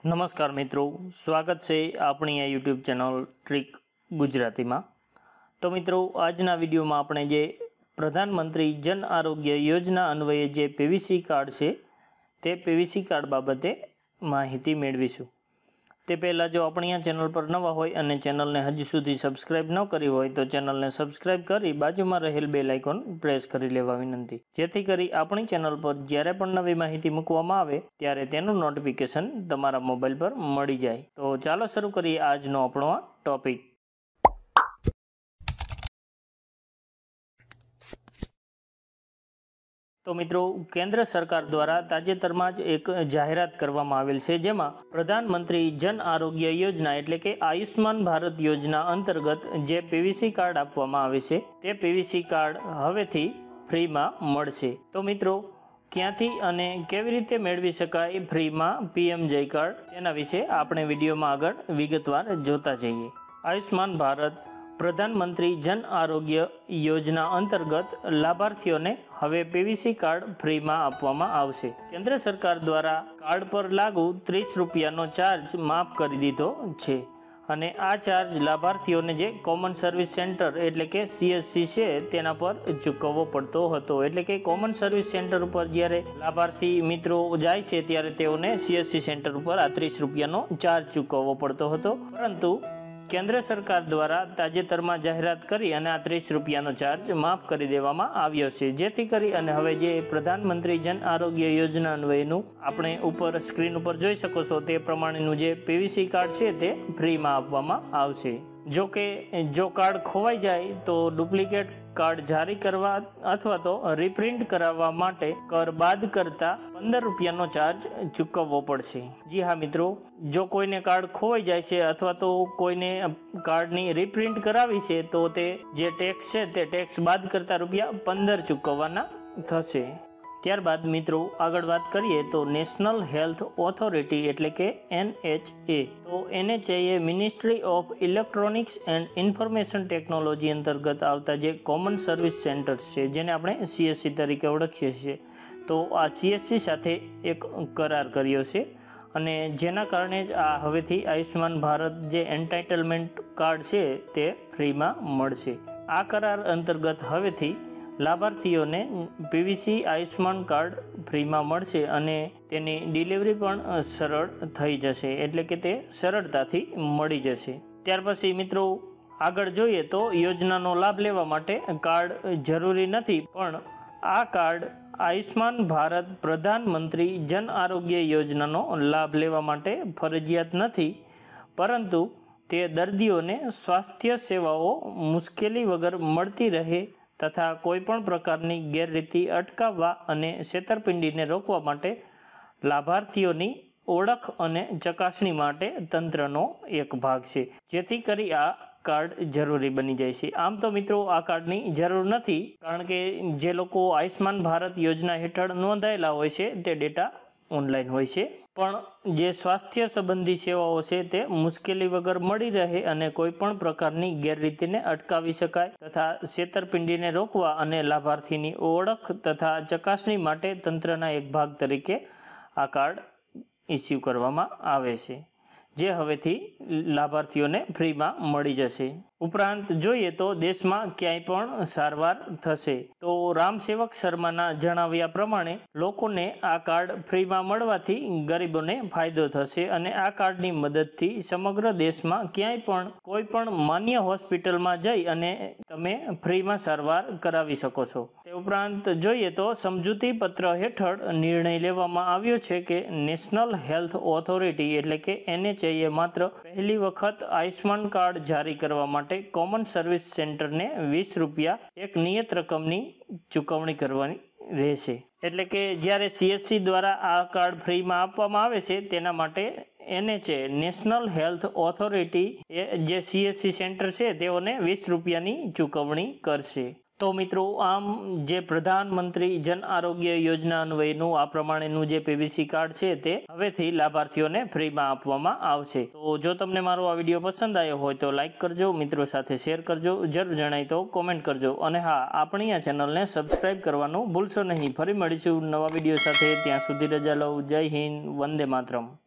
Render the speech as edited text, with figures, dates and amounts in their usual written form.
नमस्कार मित्रों, स्वागत है अपनी आ यूट्यूब चैनल ट्रीक गुजराती में। तो मित्रों, आजना विडियो में आपणे जे प्रधानमंत्री जन आरोग्य योजना अन्वये जे पीवीसी कार्ड है ते पीवीसी कार्ड बाबते माहिती मेळवीशुं। ते पहला जो अपनी आ चैनल पर नवा होय अने चैनल ने हजू सुधी सब्सक्राइब न करी होय तो चैनल ने सब्सक्राइब करी बाजू में रहेल बेल आइकॉन प्रेस करी लेवा विनंती, जेथी करी अपनी चैनल पर ज्यारे पण नवी माहिती मूकवामां आवे त्यारे तेनुं नोटिफिकेशन तमारा मोबाइल पर मळी जाय। तो चालो शरू करीए आजनो आपणो आ टॉपिक। तो मित्रों, केंद्र सरकार द्वारा ताजेतर में ज एक जाहेरात करवामां आवेल छे, जेमां प्रधानमंत्री जन आरोग्य योजना एटले के आयुष्मान भारत योजना अंतर्गत जे पीवीसी कार्ड आपवामां आवे छे ते पीवीसी कार्ड हवेथी फ्री में मळशे। तो मित्रों, क्यांथी अने केवी रीते मेळवी शकाय फ्री में पीएमजे कार्ड तेना विषे आपणे विडियो में आगळ विगतवार जोता जईए। आयुष्मान भारत प्रधानमंत्री जन आरोग्य योजना अंतर्गत लाभार्थीओ ने हवे पीवीसी कार्ड फ्री में आपवामां आवशे। केंद्र सरकार द्वारा कार्ड पर लागू 30 रूपियानो चार्ज माफ करी दीधो छे अने आ चार्ज लाभार्थीओ ने जे कॉमन सर्विस सेंटर एटले के सीएससी छे तेना पर चूकवવો પડતો હતો। એટલે કે કોમન સર્વિસ સેન્ટર ઉપર જ્યારે લાભાર્થી મિત્રો જાય છે ત્યારે તેઓને સીએસસી સેન્ટર ઉપર આ 30 રૂપિયાનો ચાર્જ ચૂકવવો પડતો હતો, પરંતુ केंद्र सरकार द्वारा ताजेतर में जाहेरात करी अने आ 30 रूपियानो चार्ज माफ करी देवामां आव्यो छे, जेथी करी अने हवे जे प्रधानमंत्री जन आरोग्य योजना अन्वयेनुं आपणे उपर स्क्रीन पर जोई शको छो ते प्रमाणेनुं जे पीवीसी कार्ड छे ते फ्री में आपवामां आवशे। जो के जो कार्ड खोवाई जाए तो डुप्लिकेट कार्ड जारी करवा अथवा तो रिप्रिंट कराववा माटे कर बाद करता 15 रूपियानो चार्ज चूकवવો પડશે। जी हाँ मित्रों, जो कोईने कार्ड खोवाई जाए छे अथवा तो कोईने कार्डनी रिप्रिंट करावी छे तो ते जे टेक्स छे ते टेक्स बाद करता रूपिया 15 चूकववाना थशे। त्यारबाद मित्रों आगळ वात करीए तो नेशनल हेल्थ ऑथोरिटी एटले के NHA, तो NHA ministry of electronics and information technology अंतर्गत आवता जे कॉमन सर्विस सेंटर्स छे जेने आपणे CSC तरीके ओळखीए छीए, तो आ CSC साथे एक करार कर्यो छे अने जेना कारणे आ हवेथी आयुष्मान भारत जे एन्टाइटलमेंट कार्ड छे ते फ्री में मळशे। आ करार अंतर्गत हवेथी लाभार्थीओने पीवीसी आयुष्मान कार्ड फ्री में मळशे अने तेनी डिलिवरी पण सरळ थई जशे, एटले के ते सरळताथी मळी जशे। त्यार पछी मित्रों आगळ जोईए तो योजनानो लाभ लेवा माटे कार्ड जरूरी नथी, पण आ कार्ड आयुष्मान भारत प्रधानमंत्री जन आरोग्य योजनानो लाभ लेवा माटे फरजियात नथी, परंतु ते दर्दीओने स्वास्थ्य सेवाओ मुश्केली वगर मळती रहे तथा कोईपण प्रकारनी गैररीति अटकाववा अने छेतरपिंडीने रोकवा माटे लाभार्थीओनी ओळख अने चकासणी माटे तंत्रनो एक भाग छे, जेथी करी आ कार्ड जरूरी बनी जाय छे। आम तो मित्रों आ कार्डनी जरूर नथी, कारण के जे लोको आयुष्मान भारत योजना हेठळ नोंधायेला होय छे ते डेटा ऑनलाइन होय छे, पण जे स्वास्थ्य संबंधी सेवाओ छे ते मुश्केली वगर मળી रहे अने कोईपण प्रकारनी गैररीतिने अटकावी शकाय तथा छेतरपिंडीने रोकवा अने लाभार्थीनी ओळख तथा चकासणी माटे तंत्रना एक भाग तरीके आ कार्ड इश्यू करवामां आवे छे, जे हवेथी लाभार्थीओने फ्री में मળી जशे। उपरांत जोईए तो देश में क्यांय पण सारवार थशे तो रामसेवक शर्माना जणाव्या प्रमाणे लोकोने आ कार्ड फ्री में मळवाथी गरीबोने फायदो थशे अने आ कार्डनी मददथी समग्र देश में क्यांय पण कोई पण मान्य होस्पिटल में जई अने तमे फ्री में सारवार करावी शको छो। ते उपरांत जोईए तो समझूती पत्र हेठळ निर्णय लेवामां आव्यो छे के नेशनल हेल्थ ऑथोरिटी एटले के NHA मात्र पहली वखत आयुष्मान कार्ड जारी करवा माटे कॉमन सर्विस सेंटर ने 20 रूपिया एक नियत रकमनी चूकवणी करवानी रहेशे। एटले के ज्यारे CSC द्वारा आ कार्ड फ्री में आपवामां आवे छे तेना माटे NHA नेशनल हेल्थ ऑथोरिटी जे CSC सेंटर छे तेओने 20 रूपियानी चूकवणी करशे। तो मित्रों आम जे प्रधानमंत्री जन आरोग्य योजना अन्वयेनुं आ प्रमाणेनुं जे पीवीसी कार्ड छे ते हवेथी लाभार्थीओने फ्री में आपवामां आवशे। तो जो तमने मारो आ विडियो पसंद आव्यो होय तो लाइक करजो, मित्रों साथे शेर करजो, जरूर जणाय तो कॉमेंट करजो अने हाँ, आपणी आ चेनलने सब्सक्राइब करवानुं भूलशो नहीं। फरी मळीशुं नवा विडियो साथे, त्यां सुधी रजा लो। जय हिंद, वंदे मातरम।